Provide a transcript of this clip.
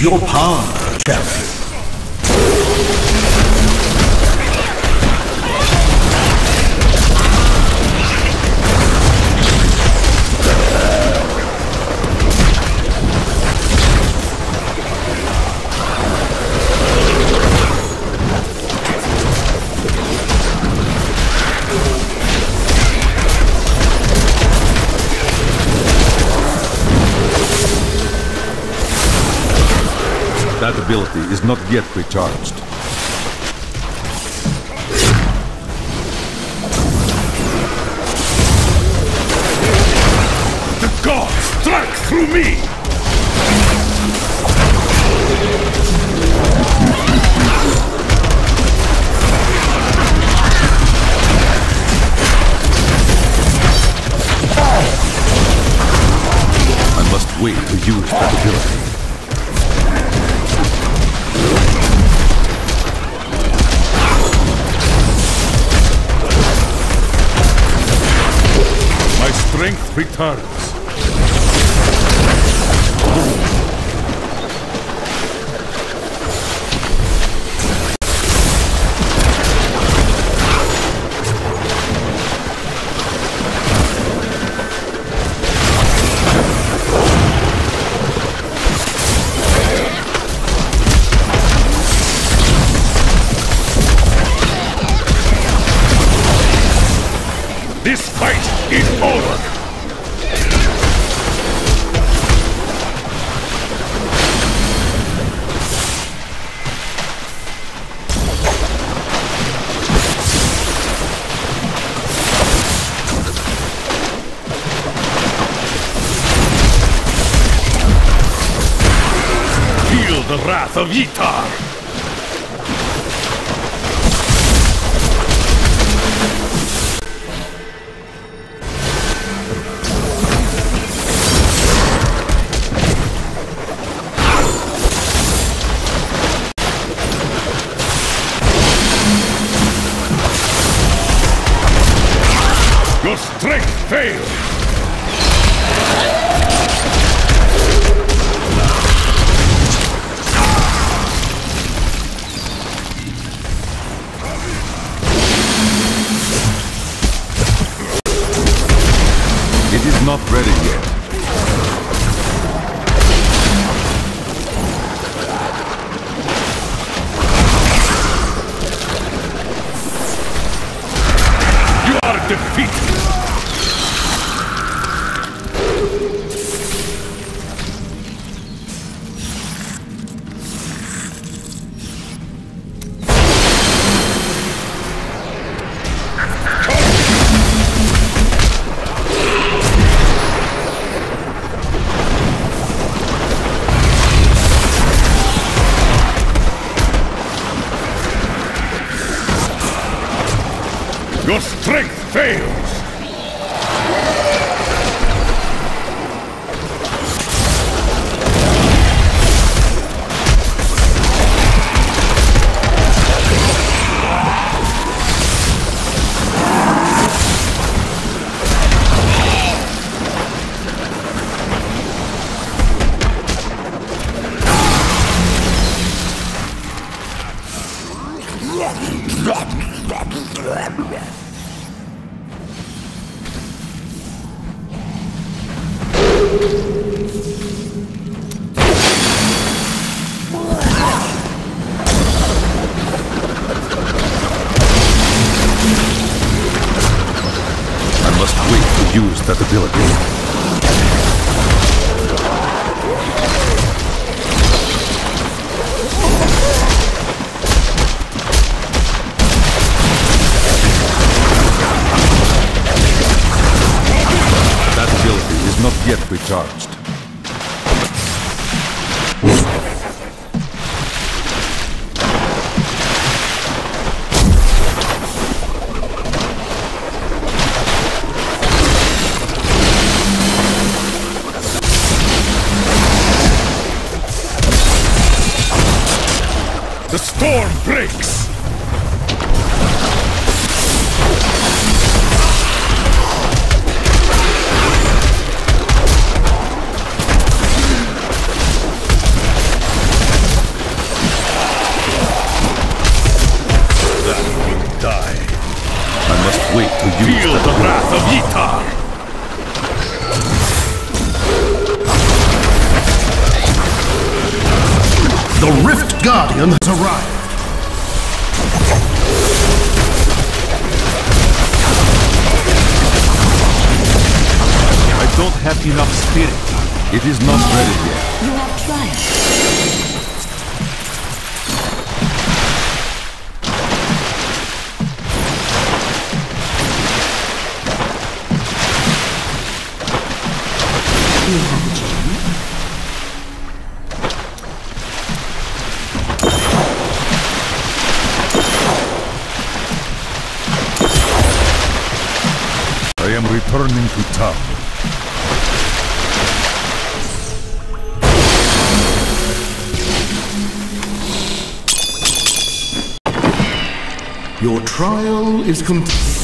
your power, champion. That ability is not yet recharged. The gods strike through me! I must wait to use that ability. Strength returns. This fight is over! Feel the wrath of Yitar! Your strength fails! It is not ready yet. You are defeated! Your strength fails! I must wait to use that ability. That ability is not yet recharged. The storm breaks! to use Feel the wrath of Yitar! The Rift Guardian has arrived. I don't have enough spirit. It is not ready yet. You have tried. You have a gem. I am returning to town. Your trial is complete.